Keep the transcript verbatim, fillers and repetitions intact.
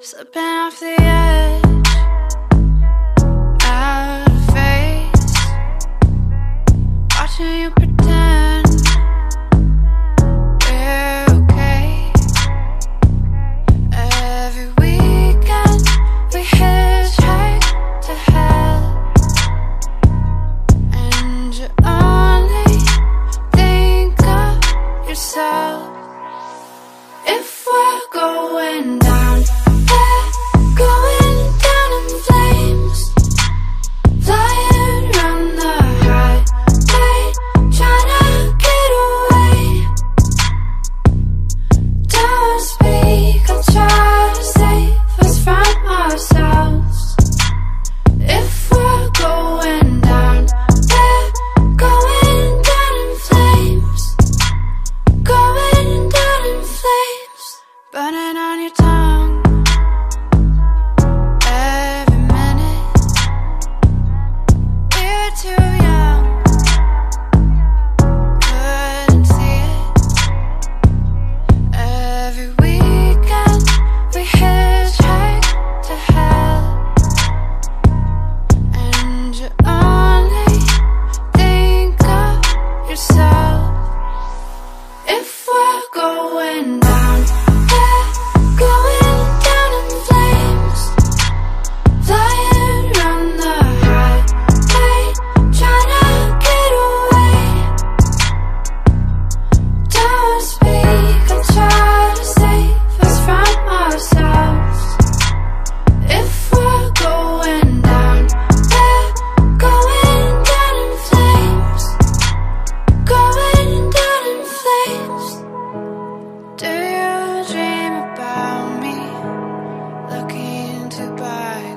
Slipping off the edge, out of phase, watching you pretend we're okay. Every weekend we hitchhike to hell, and you only think of yourself. If we're going down, going down in flames, flying around the highway, trying to get away. Don't speak, I'll try to save us from ourselves. If we're going down, we're going down in flames, going down in flames, burning on your tongue. Too young, couldn't see it. Every weekend we hitchhike to hell, and you only think of yourself. If we're going down, we're going down in flames, flying around the highway, trying to get away. Don't speak, I'll try to save us from ourselves. If we're going down, we're going down in flames, going down in flames. Do you dream about me, looking to buy